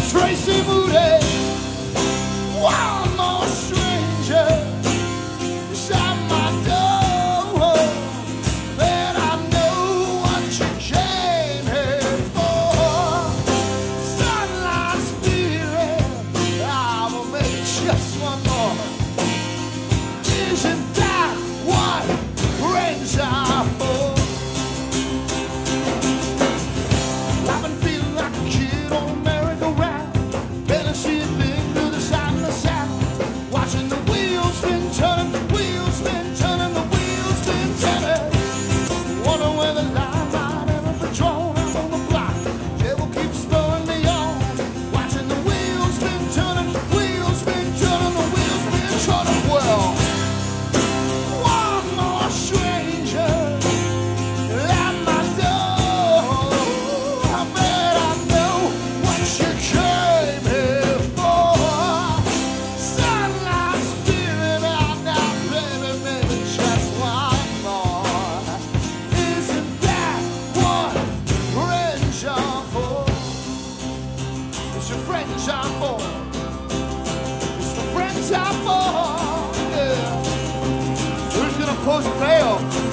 Tracy Moody, one more stranger beside my door, but I know what you came here for. Sunlight spirit, I will make just one more. Isn't that what friends are for? I've been feeling like a kid on a merry-go-round. See it big to the side and the south. Watching the wheels spin, turning, the wheels spin, turning, the wheels spin, turning. Wondering where the line might ever be drawn out on the block. Devil keeps spurring me on. Watching the wheels spin, turning, the wheels spin, turning, the wheels spin, turning. Well, one more stranger at my door. I bet I know what you came here. Friends are for. It's the friends are for. Yeah. Who's gonna post bail?